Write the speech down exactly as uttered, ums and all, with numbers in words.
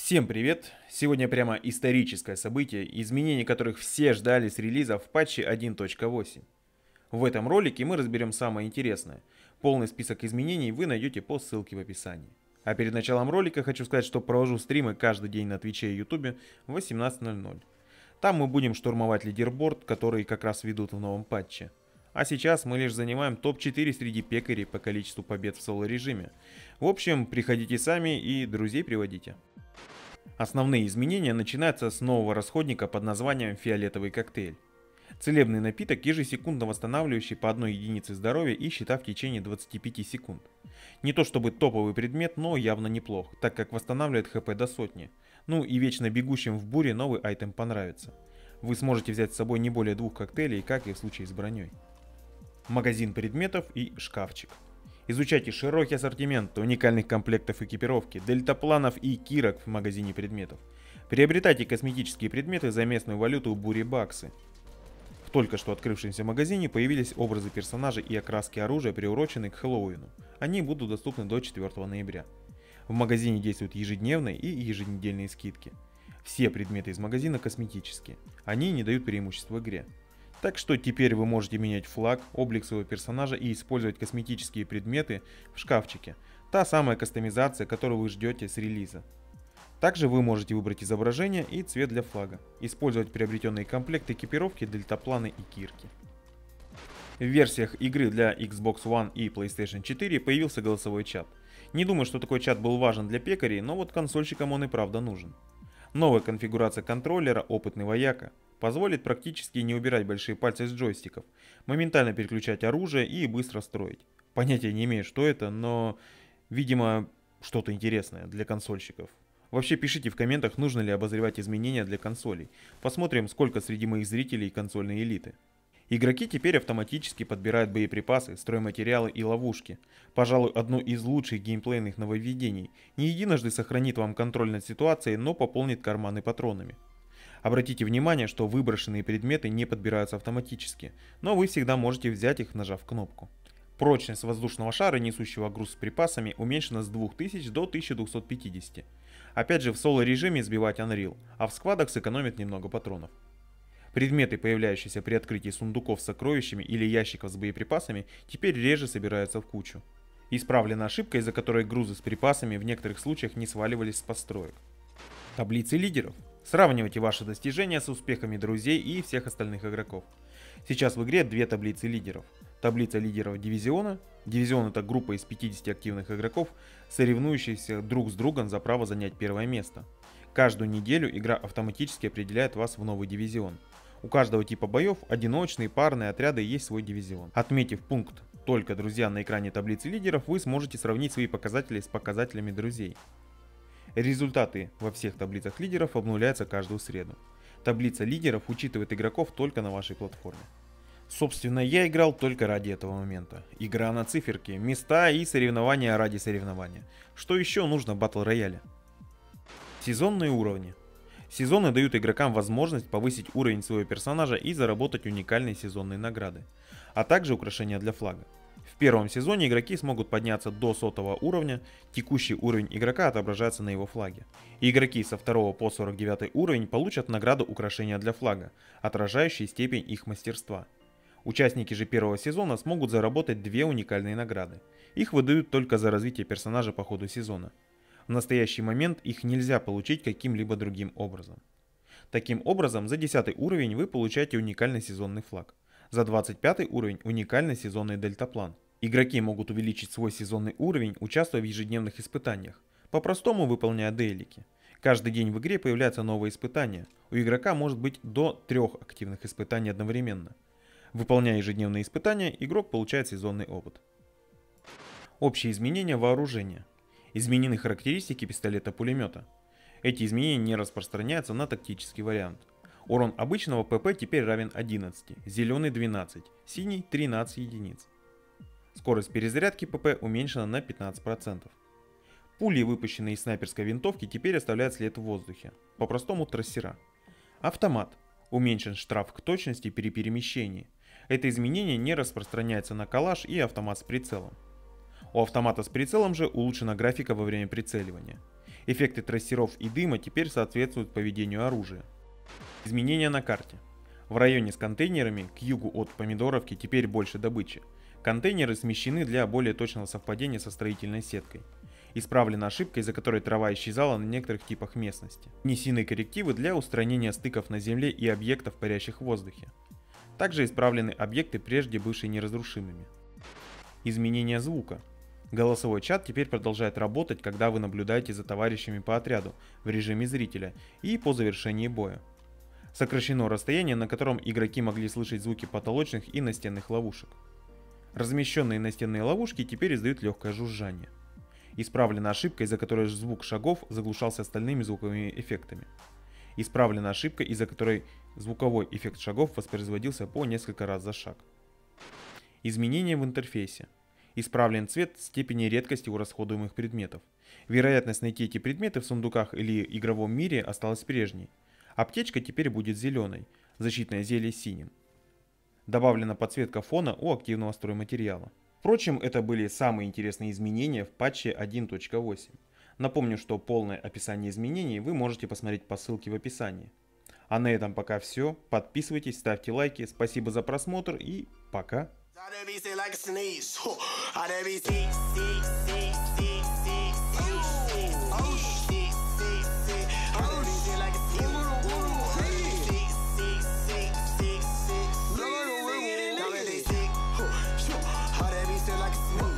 Всем привет! Сегодня прямо историческое событие, изменения которых все ждали с релиза в патче один точка восемь. В этом ролике мы разберем самое интересное. Полный список изменений вы найдете по ссылке в описании. А перед началом ролика хочу сказать, что провожу стримы каждый день на Твиче и Ютубе в восемнадцать ноль ноль. Там мы будем штурмовать лидерборд, который как раз ведут в новом патче. А сейчас мы лишь занимаем топ четыре среди пекарей по количеству побед в соло режиме. В общем, приходите сами и друзей приводите. Основные изменения начинаются с нового расходника под названием фиолетовый коктейль. Целебный напиток, ежесекундно восстанавливающий по одной единице здоровья и щита в течение двадцати пяти секунд. Не то чтобы топовый предмет, но явно неплох, так как восстанавливает хп до сотни. Ну и вечно бегущим в буре новый айтем понравится. Вы сможете взять с собой не более двух коктейлей, как и в случае с броней. Магазин предметов и шкафчик. Изучайте широкий ассортимент уникальных комплектов экипировки, дельтапланов и кирок в магазине предметов. Приобретайте косметические предметы за местную валюту бури-баксы. В только что открывшемся магазине появились образы персонажей и окраски оружия, приуроченные к Хэллоуину. Они будут доступны до четвёртого ноября. В магазине действуют ежедневные и еженедельные скидки. Все предметы из магазина косметические. Они не дают преимущества игре. Так что теперь вы можете менять флаг, облик своего персонажа и использовать косметические предметы в шкафчике. Та самая кастомизация, которую вы ждете с релиза. Также вы можете выбрать изображение и цвет для флага. Использовать приобретенные комплекты экипировки, дельтапланы и кирки. В версиях игры для Xbox One и PlayStation четыре появился голосовой чат. Не думаю, что такой чат был важен для пекарей, но вот консольщикам он и правда нужен. Новая конфигурация контроллера «Опытный вояка» позволит практически не убирать большие пальцы с джойстиков, моментально переключать оружие и быстро строить. Понятия не имею, что это, но, видимо, что-то интересное для консольщиков. Вообще пишите в комментах, нужно ли обозревать изменения для консолей. Посмотрим, сколько среди моих зрителей консольной элиты. Игроки теперь автоматически подбирают боеприпасы, стройматериалы и ловушки. Пожалуй, одно из лучших геймплейных нововведений. Не единожды сохранит вам контроль над ситуацией, но пополнит карманы патронами. Обратите внимание, что выброшенные предметы не подбираются автоматически, но вы всегда можете взять их, нажав кнопку. Прочность воздушного шара, несущего груз с припасами, уменьшена с двух тысяч до тысячи двухсот пятидесяти. Опять же, в соло режиме сбивать Unreal, а в сквадах сэкономит немного патронов. Предметы, появляющиеся при открытии сундуков с сокровищами или ящиков с боеприпасами, теперь реже собираются в кучу. Исправлена ошибка, из-за которой грузы с припасами в некоторых случаях не сваливались с построек. Таблицы лидеров. Сравнивайте ваши достижения с успехами друзей и всех остальных игроков. Сейчас в игре две таблицы лидеров. Таблица лидеров дивизиона. Дивизион — это группа из пятидесяти активных игроков, соревнующихся друг с другом за право занять первое место. Каждую неделю игра автоматически определяет вас в новый дивизион. У каждого типа боев, одиночные, парные отряды, есть свой дивизион. Отметив пункт «Только друзья» на экране таблицы лидеров, вы сможете сравнить свои показатели с показателями друзей. Результаты во всех таблицах лидеров обновляются каждую среду. Таблица лидеров учитывает игроков только на вашей платформе. Собственно, я играл только ради этого момента. Игра на циферки, места и соревнования ради соревнования. Что еще нужно в батл рояле? Сезонные уровни. Сезоны дают игрокам возможность повысить уровень своего персонажа и заработать уникальные сезонные награды, а также украшения для флага. В первом сезоне игроки смогут подняться до сотого уровня, текущий уровень игрока отображается на его флаге. И игроки со второго по сорок девятый уровень получат награду украшения для флага, отражающие степень их мастерства. Участники же первого сезона смогут заработать две уникальные награды. Их выдают только за развитие персонажа по ходу сезона. В настоящий момент их нельзя получить каким-либо другим образом. Таким образом, за десятый уровень вы получаете уникальный сезонный флаг. За двадцать пятый уровень уникальный сезонный дельтаплан. Игроки могут увеличить свой сезонный уровень, участвуя в ежедневных испытаниях, по-простому выполняя дейлики. Каждый день в игре появляются новые испытания. У игрока может быть до трех активных испытаний одновременно. Выполняя ежедневные испытания, игрок получает сезонный опыт. Общие изменения вооружения. Изменены характеристики пистолета-пулемета. Эти изменения не распространяются на тактический вариант. Урон обычного ПП теперь равен одиннадцати, зеленый двенадцать, синий тринадцать единиц. Скорость перезарядки ПП уменьшена на пятнадцать процентов. Пули, выпущенные из снайперской винтовки, теперь оставляют след в воздухе, по-простому трассера. Автомат. Уменьшен штраф к точности при перемещении. Это изменение не распространяется на калаш и автомат с прицелом. У автомата с прицелом же улучшена графика во время прицеливания. Эффекты трассеров и дыма теперь соответствуют поведению оружия. Изменения на карте. В районе с контейнерами к югу от Помидоровки теперь больше добычи. Контейнеры смещены для более точного совпадения со строительной сеткой. Исправлена ошибка, из-за которой трава исчезала на некоторых типах местности. Внесены коррективы для устранения стыков на земле и объектов, парящих в воздухе. Также исправлены объекты, прежде бывшие неразрушимыми. Изменение звука. Голосовой чат теперь продолжает работать, когда вы наблюдаете за товарищами по отряду в режиме зрителя и по завершении боя. Сокращено расстояние, на котором игроки могли слышать звуки потолочных и настенных ловушек. Размещенные настенные ловушки теперь издают легкое жужжание. Исправлена ошибка, из-за которой звук шагов заглушался остальными звуковыми эффектами. Исправлена ошибка, из-за которой звуковой эффект шагов воспроизводился по несколько раз за шаг. Изменения в интерфейсе. Исправлен цвет степени редкости у расходуемых предметов. Вероятность найти эти предметы в сундуках или игровом мире осталась прежней. Аптечка теперь будет зеленой, защитное зелье синим. Добавлена подсветка фона у активного стройматериала. Впрочем, это были самые интересные изменения в патче один точка восемь. Напомню, что полное описание изменений вы можете посмотреть по ссылке в описании. А на этом пока все. Подписывайтесь, ставьте лайки. Спасибо за просмотр и пока. Like a snake.